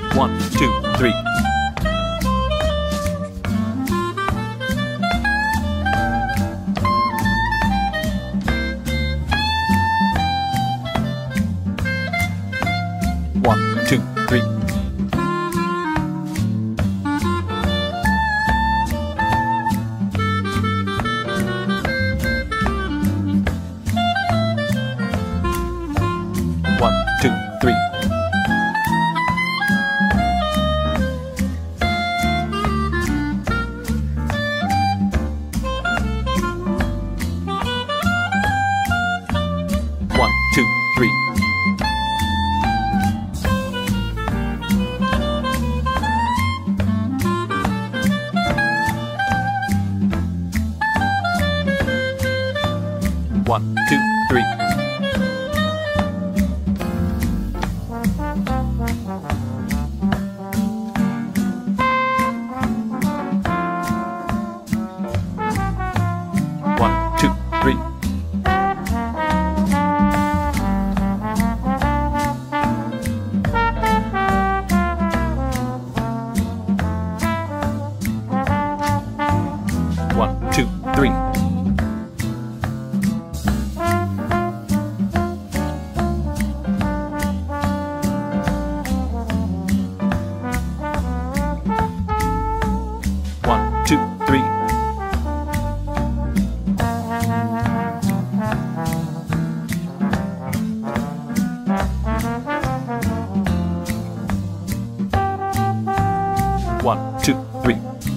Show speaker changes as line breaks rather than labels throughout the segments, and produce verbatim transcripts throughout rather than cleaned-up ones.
One, two, three. One, two, three. One, two, three. One, two, three. One, two, three. One, two, three. One, two, three. One, two, three. One, two, three.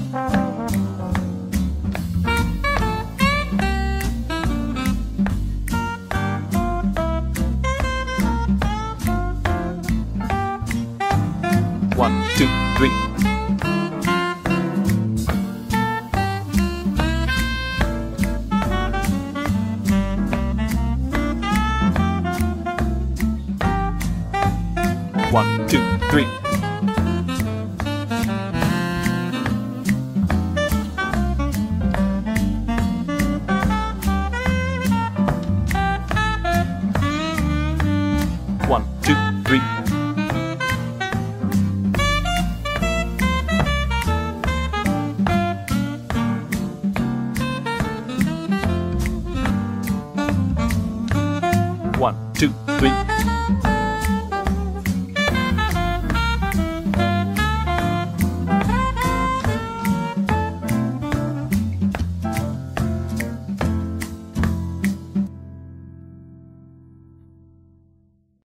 One, two, three. One, two, three. One, two, three. One, two, three.